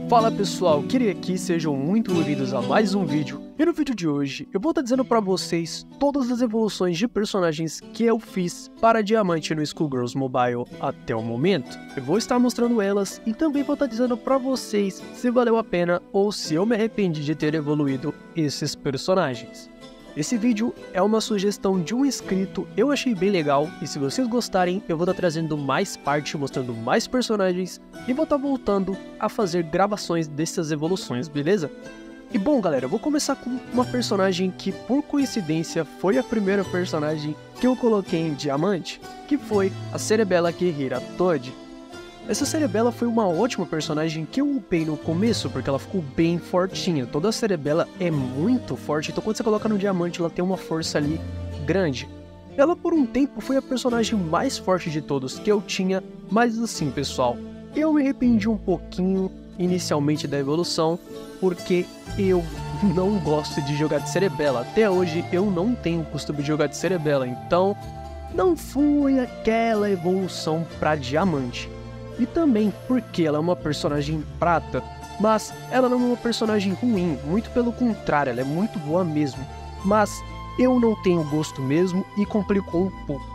Fala pessoal, Kiri aqui, sejam muito bem-vindos a mais um vídeo. E no vídeo de hoje, eu vou estar dizendo pra vocês todas as evoluções de personagens que eu fiz para Diamante no Skullgirls Mobile até o momento. Eu vou estar mostrando elas e também vou estar dizendo pra vocês se valeu a pena ou se eu me arrependi de ter evoluído esses personagens. Esse vídeo é uma sugestão de um inscrito, eu achei bem legal, e se vocês gostarem, eu vou estar trazendo mais parte, mostrando mais personagens, e vou estar voltando a fazer gravações dessas evoluções, beleza? E bom galera, eu vou começar com uma personagem que por coincidência foi a primeira personagem que eu coloquei em Diamante, que foi a Cerebela Guerreira Toad. Essa Cerebela foi uma ótima personagem que eu upei no começo, porque ela ficou bem fortinha. Toda a Cerebela é muito forte, então quando você coloca no Diamante ela tem uma força ali grande. Ela por um tempo foi a personagem mais forte de todos que eu tinha, mas assim pessoal, eu me arrependi um pouquinho inicialmente da evolução, porque eu não gosto de jogar de Cerebela. Até hoje eu não tenho o costume de jogar de Cerebela, então não foi aquela evolução para Diamante. E também porque ela é uma personagem prata, mas ela não é uma personagem ruim, muito pelo contrário, ela é muito boa mesmo. Mas eu não tenho gosto mesmo e complicou um pouco.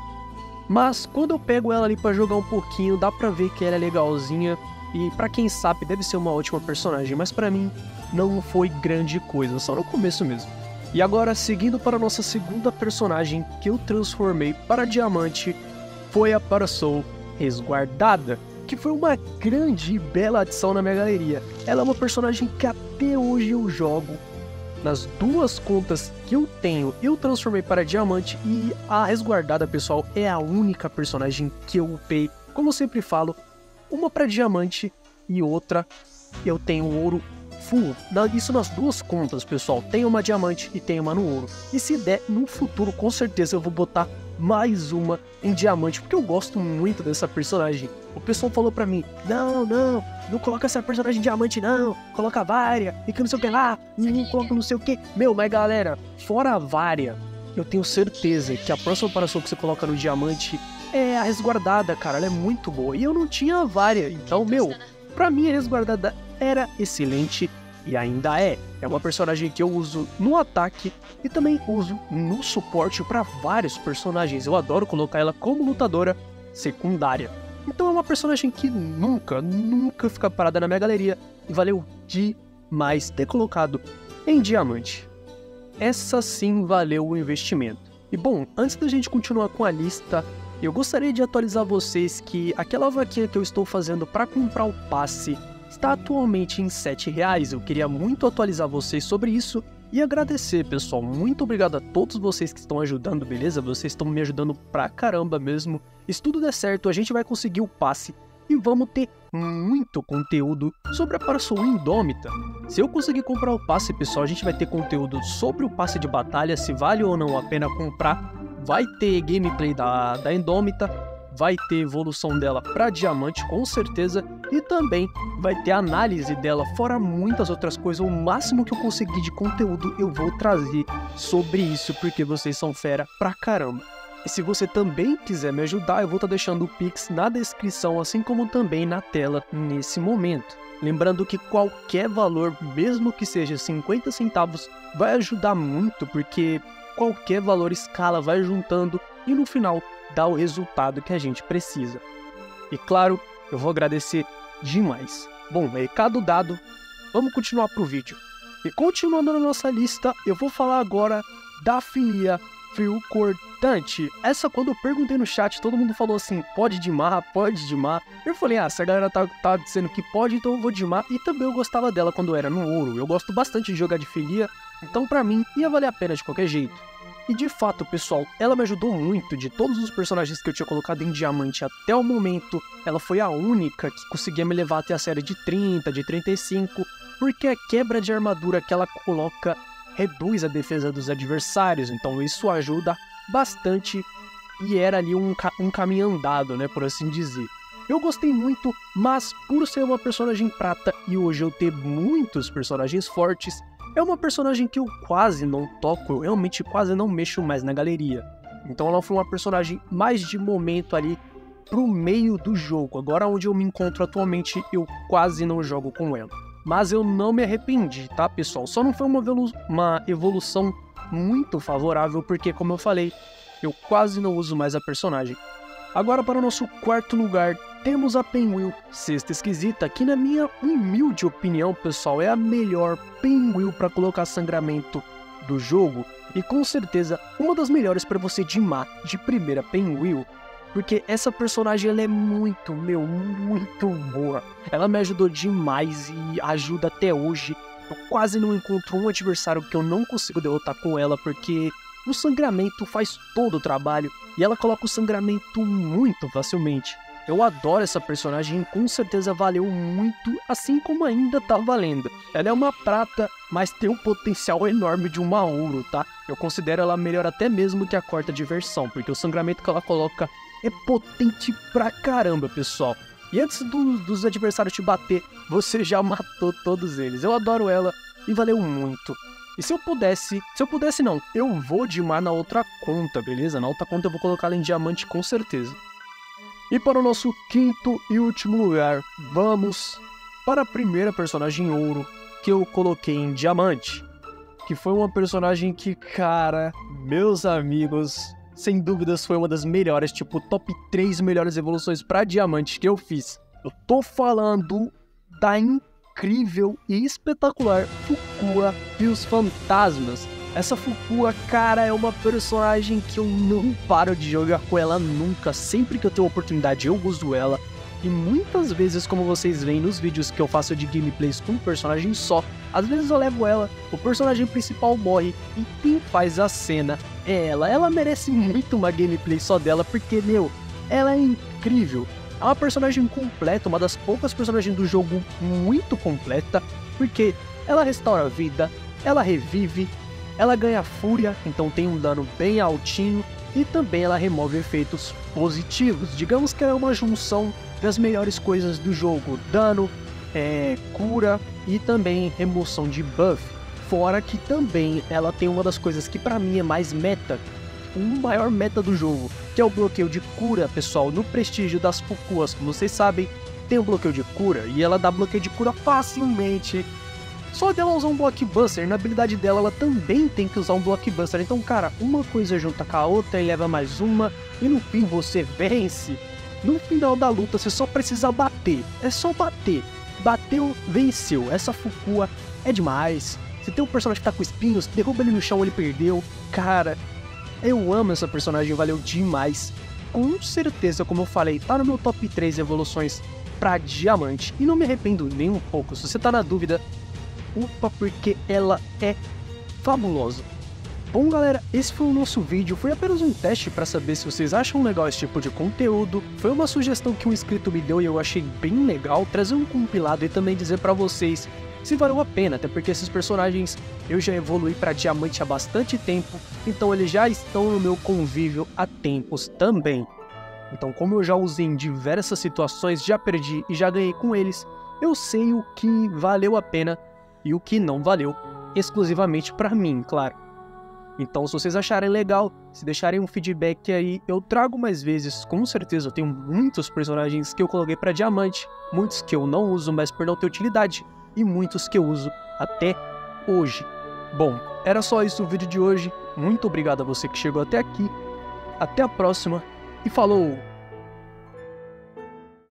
Mas quando eu pego ela ali pra jogar um pouquinho, dá pra ver que ela é legalzinha. E pra quem sabe deve ser uma ótima personagem, mas pra mim não foi grande coisa, só no começo mesmo. E agora seguindo para a nossa segunda personagem que eu transformei para Diamante, foi a Parasol Resguardada, que foi uma grande e bela adição na minha galeria. Ela é uma personagem que até hoje eu jogo. Nas duas contas que eu tenho, eu transformei para Diamante, e a Resguardada, pessoal, é a única personagem que eu upei. Como eu sempre falo, uma para Diamante e outra eu tenho ouro full. Isso nas duas contas, pessoal. Tem uma Diamante e tem uma no ouro. E se der, no futuro, com certeza eu vou botar mais uma em Diamante, porque eu gosto muito dessa personagem. O pessoal falou pra mim, não coloca essa personagem em Diamante não, coloca a Varia, e que não sei o que lá, não coloca não sei o que. Meu, mas galera, fora a Varia, eu tenho certeza que a próxima Parasol que você coloca no Diamante é a Resguardada, cara, ela é muito boa. E eu não tinha a Varia, então, meu, pra mim a Resguardada era excelente. E ainda é uma personagem que eu uso no ataque e também uso no suporte para vários personagens. Eu adoro colocar ela como lutadora secundária. Então é uma personagem que nunca fica parada na minha galeria e valeu demais ter colocado em Diamante. Essa sim valeu o investimento. E bom, antes da gente continuar com a lista, eu gostaria de atualizar vocês que aquela vaquinha que eu estou fazendo para comprar o passe está atualmente em R$7. Eu queria muito atualizar vocês sobre isso e agradecer, pessoal. Muito obrigado a todos vocês que estão ajudando, beleza? Vocês estão me ajudando pra caramba mesmo. Se tudo der certo, a gente vai conseguir o passe e vamos ter muito conteúdo sobre a Parasol Indômita. Se eu conseguir comprar o passe, pessoal, a gente vai ter conteúdo sobre o passe de batalha, se vale ou não a pena comprar. Vai ter gameplay da Indômita, vai ter evolução dela para Diamante com certeza, e também vai ter análise dela, fora muitas outras coisas. O máximo que eu conseguir de conteúdo eu vou trazer sobre isso, porque vocês são fera pra caramba. E se você também quiser me ajudar, eu vou estar deixando o Pix na descrição, assim como também na tela nesse momento. Lembrando que qualquer valor, mesmo que seja 50 centavos, vai ajudar muito, porque qualquer valor escala, vai juntando e no final dá o resultado que a gente precisa. E claro, eu vou agradecer demais. Bom, recado dado, vamos continuar pro vídeo. E continuando na nossa lista, eu vou falar agora da filia Frio Cortante. Essa, quando eu perguntei no chat, todo mundo falou assim, pode dimar, pode dimar. Eu falei, se a galera tá dizendo que pode, então eu vou dimar. E também eu gostava dela quando era no ouro. Eu gosto bastante de jogar de filia, então pra mim ia valer a pena de qualquer jeito. E de fato, pessoal, ela me ajudou muito. De todos os personagens que eu tinha colocado em Diamante até o momento, ela foi a única que conseguia me levar até a série de 30, de 35, porque a quebra de armadura que ela coloca reduz a defesa dos adversários, então isso ajuda bastante e era ali um caminho andado, né, por assim dizer. Eu gostei muito, mas por ser uma personagem prata e hoje eu ter muitos personagens fortes, é uma personagem que eu quase não toco, eu realmente quase não mexo mais na galeria. Então ela foi uma personagem mais de momento ali pro meio do jogo. Agora onde eu me encontro atualmente, eu quase não jogo com ela. mas eu não me arrependi, tá, pessoal? Só não foi uma evolução muito favorável, porque, como eu falei, eu quase não uso mais a personagem. Agora, para o nosso quarto lugar, temos a Pinwheel Cesta Esquisita, que na minha humilde opinião, pessoal, é a melhor Pinwheel para colocar sangramento do jogo, e com certeza uma das melhores para você dimar de primeira Pinwheel, porque essa personagem ela é muito boa. Ela me ajudou demais e ajuda até hoje. Eu quase não encontro um adversário que eu não consigo derrotar com ela, porque o sangramento faz todo o trabalho e ela coloca o sangramento muito facilmente. Eu adoro essa personagem e com certeza valeu muito, assim como ainda tá valendo. Ela é uma prata, mas tem um potencial enorme de uma ouro, tá? Eu considero ela melhor até mesmo que a quarta diversão, porque o sangramento que ela coloca é potente pra caramba, pessoal. E antes dos adversários te bater, você já matou todos eles. Eu adoro ela e valeu muito. E se eu pudesse não, eu vou dimar na outra conta, beleza? Na outra conta eu vou colocar ela em diamante com certeza. E para o nosso quinto e último lugar, vamos para a primeira personagem ouro que eu coloquei em diamante. Que foi uma personagem que, cara, meus amigos, sem dúvidas foi uma das melhores, tipo, top 3 melhores evoluções para diamante que eu fiz. Eu tô falando da incrível e espetacular Fukua e os Fantasmas. Essa Fukua, cara, é uma personagem que eu não paro de jogar com ela nunca. Sempre que eu tenho oportunidade eu uso ela. E muitas vezes, como vocês veem nos vídeos que eu faço de gameplays com um personagem só, às vezes eu levo ela, o personagem principal morre e quem faz a cena é ela. Ela merece muito uma gameplay só dela, porque, meu, ela é incrível. É uma personagem completa, uma das poucas personagens do jogo muito completa, porque ela restaura a vida, ela revive, ela ganha fúria, então tem um dano bem altinho, e também ela remove efeitos positivos. Digamos que é uma junção das melhores coisas do jogo: dano, cura e também remoção de buff. Fora que também ela tem uma das coisas que pra mim é mais meta, o maior meta do jogo, que é o bloqueio de cura, pessoal. No prestígio das Fukuas, como vocês sabem, tem um bloqueio de cura, e ela dá bloqueio de cura facilmente. Só dela usar um blockbuster, na habilidade dela ela também tem que usar um blockbuster. Então, cara, uma coisa junta com a outra e leva mais uma, e no fim você vence. No final da luta você só precisa bater, é só bater. Bateu, venceu. Essa Fukua é demais. Se tem um personagem que tá com espinhos, derruba ele no chão, ele perdeu. Cara, eu amo essa personagem, valeu demais. Com certeza, como eu falei, tá no meu top 3 evoluções pra diamante. E não me arrependo nem um pouco. Se você tá na dúvida, upa, porque ela é fabulosa. Bom, galera, esse foi o nosso vídeo. Foi apenas um teste para saber se vocês acham legal esse tipo de conteúdo. Foi uma sugestão que um inscrito me deu e eu achei bem legal trazer um compilado e também dizer para vocês se valeu a pena, até porque esses personagens eu já evolui para diamante há bastante tempo, então eles já estão no meu convívio há tempos também. Então, como eu já usei em diversas situações, já perdi e já ganhei com eles, eu sei o que valeu a pena e o que não valeu, exclusivamente para mim, claro. Então, se vocês acharem legal, se deixarem um feedback aí, eu trago mais vezes. Com certeza eu tenho muitos personagens que eu coloquei para diamante, muitos que eu não uso mais por não ter utilidade, e muitos que eu uso até hoje. Bom, era só isso o vídeo de hoje. Muito obrigado a você que chegou até aqui. Até a próxima e falou!